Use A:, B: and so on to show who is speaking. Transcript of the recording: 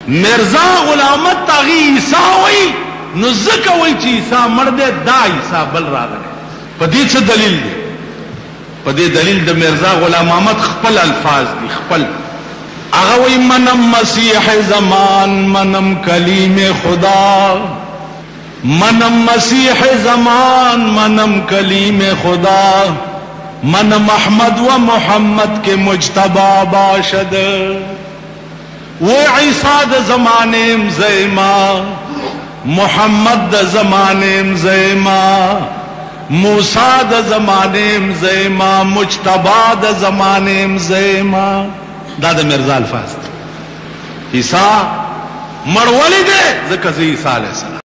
A: مرزا غلام احمد تاغي عیسی وای نو ځکه وای چې عیسی مړ دی دا عیسی بل راغلی. په دې څه دلیل دی؟ په دې دلیل د مرزا غلام احمد خپل الفاظ دي. خپل هغه وای منم مسیح زمان منم کلیم خدا، منم مسیح زمان منم کلیم خدا، منم احمد و محمد کے مجتبی باشد. و عیسی د زمانیم زیما، محمد د زمانیم زیما، موسی د زمانیم زیما، مجتبی د زمانیم زیما. دا د مرزا الفاظ. عیسی مړ ولې دی؟ ځکه زه عیسی علیه السلام